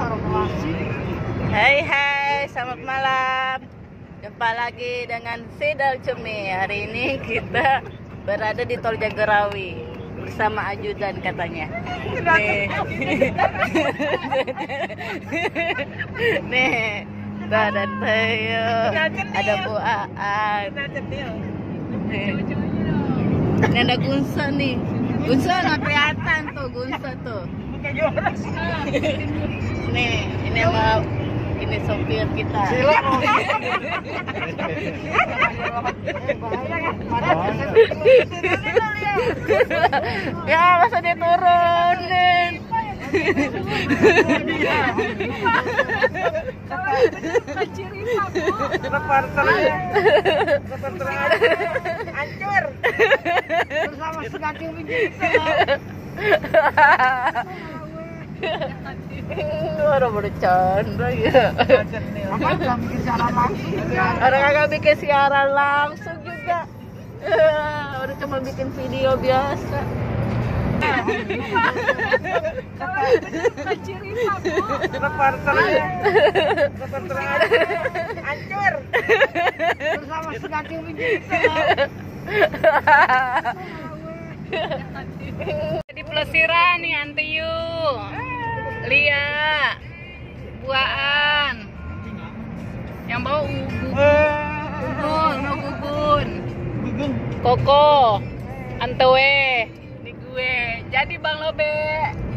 Hai hai, selamat malam. Jumpa lagi dengan Sidal Cumi. Hari ini kita berada di Tol Jagorawi bersama ajudan katanya. Nih, ada Teo, ada Bu Aan. Ini ada Gunsa nih. Gunsa nggak kelihatan tuh, Gunsa tuh. Nih, ini mau ini sopir kita. Ya, masa dia turunin. Hancur bersama sekaki begitu. Orang bercanda ya. Orang kagak bikin siaran langsung juga. Orang cuma bikin video biasa. Hancur bersama sekaki begitu. Di pelesiran nih Antiyu, Lia, Buaan, yang bawa Gugun, Koko, Antewe, di gue. Jadi Bang Lobe.